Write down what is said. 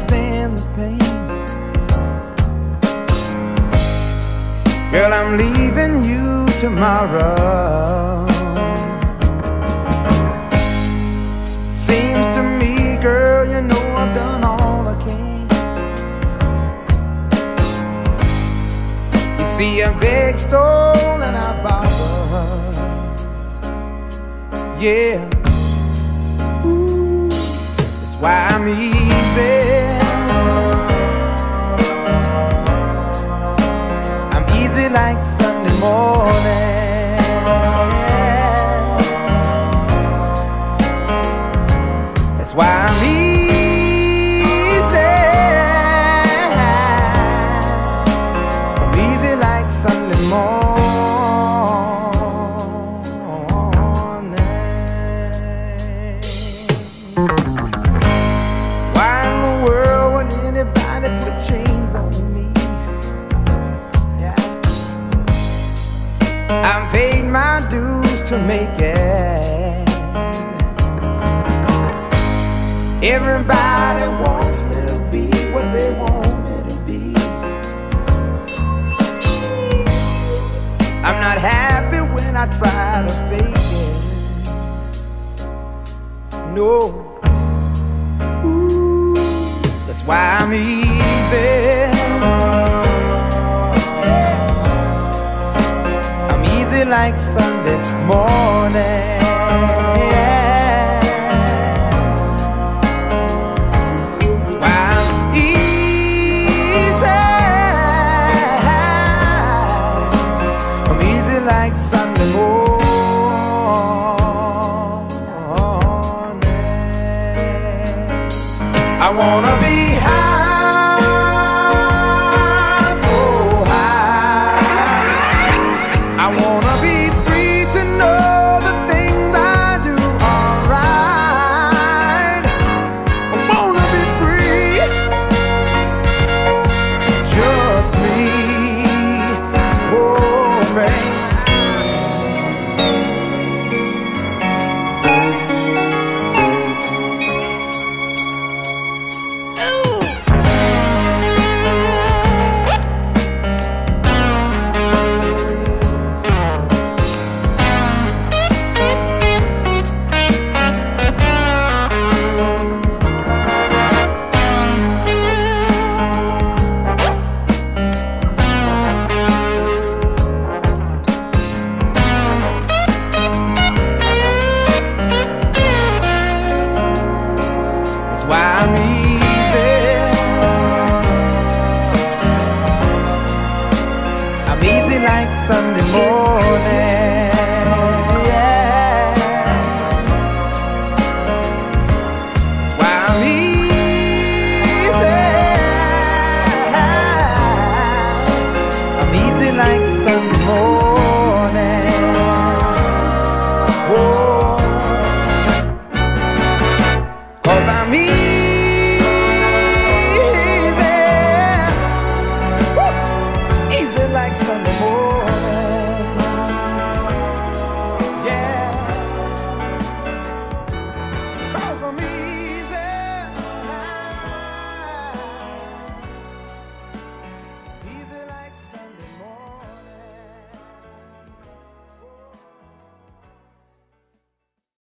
stand the pain. Girl, I'm leaving you tomorrow. Seems to me, girl, you know I've done all I can. You see, I beg, stole, and I borrowed. Yeah, ooh, that's why I'm easy. I'm easy like Sunday morning. That's why I'm easy. I'm easy like Sunday morning. Why in the world would anybody put chains on me? Yeah. I've paid my dues to make it. Everybody wants me to be what they want me to be. I'm not happy when I try to fake it. No. Ooh, that's why I'm easy. I'm easy like Sunday morning. Like Sunday morning. I wanna be high.